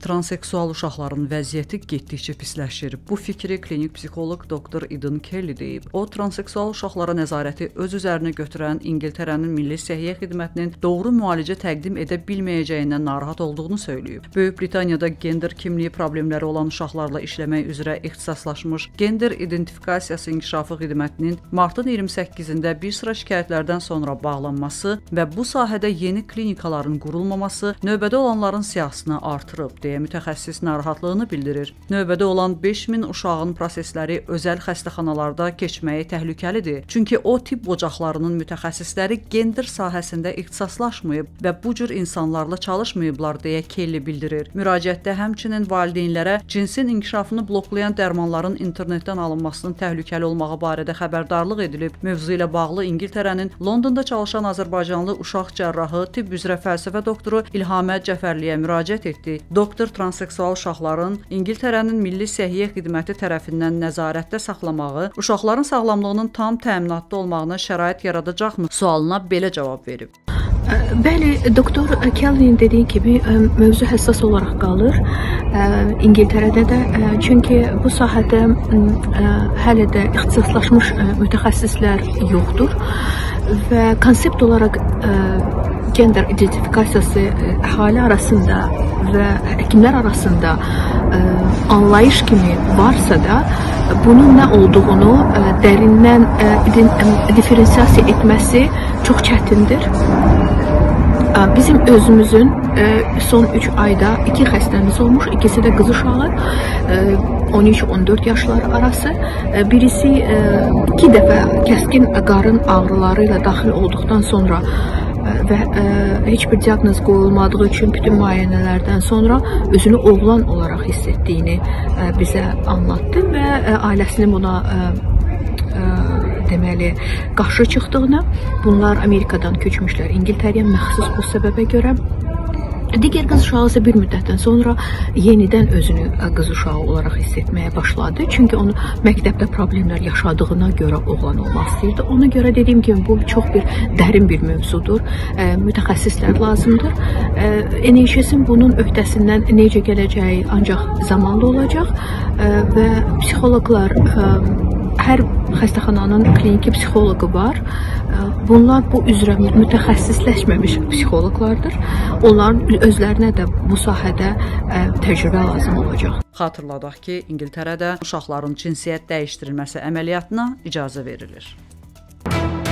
Transseksual uşaqların vəziyyəti getdikcə pisləşir. Bu fikri klinik psixoloq Dr. Eden Kelly deyib. O, transseksual uşaqlara nəzarəti öz üzərinə götürən İngiltərənin Milli Səhiyyə Xidmətinin doğru müalicə təqdim edə bilməyəcəyindən narahat olduğunu söyləyib. Böyük Britaniyada gender kimliyi problemləri olan uşaqlarla işləmək üzrə ixtisaslaşmış Gender İdentifikasiyası İnkişafı Xidmətinin martın 28-də bir sıra şikayətlərdən sonra bağlanması və bu sahədə yeni klinikaların qurulmaması növbədə olanların siyahısını artırıb, deyə mütəxəssis narahatlığını bildirir. Növbədə olan 5000 uşağın prosesləri özəl xəstəxanalarda keçməyi təhlükəlidir. Çünki o tibb ocaqlarının mütəxəssisləri gender sahəsində ixtisaslaşmayıb və bu cür insanlarla çalışmayıblar, deyə Kelly bildirir. Müraciətdə həmçinin valideynlərə cinsin inkişafını bloklayan dərmanların internetdən alınmasının təhlükəli olmağı barədə xəbərdarlıq edilib. Mövzu ilə bağlı İngiltərənin Londonda çalışan Azərbaycanlı uşaq cərrahı, tibb üzrə fəlsəfə doktoru İlhamə Cəfərliyə müraciət etdi. Doktor transseksual uşaqların İngiltərənin Milli Səhiyyə Xidməti tərəfindən nəzarətdə saxlamağı uşaqların sağlamlığının tam təminatda olmağına şərait yaradacaqmı sualına belə cavab verib. Bəli, doktor Kelly'nin dediyi kimi mövzu həssas olaraq qalır İngiltərədə də, çünki bu sahədə hələ də ixtisaslaşmış mütəxəssislər yoxdur və konsept olaraq gender identifikasiyası əhali arasında və həkimlər arasında anlayış kimi varsa da, bunun nə olduğunu dərindən diferensiyasiya etməsi çox çətindir. Bizim özümüzün son 3 ayda 2 xəstəmiz olmuş, ikisi də qız uşağı, 13-14 yaşları arası. Birisi 2 dəfə kəskin qarın ağrıları ilə daxil olduqdan sonra və heç bir diaqnoz qoyulmadığı üçün bütün müayinələrdən sonra özünü oğlan olaraq hiss etdiyini bizə anlattı və ailəsinin buna deməli, qarşı çıxdığını, bunlar Amerikadan köçmüşlər İngiltərəyə məxsus bu səbəbə görə. Digər qız uşağı isə bir müddətdən sonra yenidən özünü qız uşağı olaraq hiss etməyə başladı. Çünki onu məktəbdə problemlər yaşadığına görə oğlan olmaq istəyirdi. Ona görə dediyim kimi bu çox bir dərin bir mövzudur. Mütəxəssislər lazımdır. NHS-in bunun öhdəsindən necə gələcəyi ancaq zamanla olacaq və psixoloqlar, hər xəstəxananın kliniki psixoloqu var. Bunlar bu üzrə mütəxəssisləşməmiş psixoloqlardır. Onların özlərinə də bu sahədə təcrübə lazım olacaq. Xatırladaq ki, İngiltərədə uşaqların cinsiyyət dəyişdirilməsi əməliyyatına icazə verilir.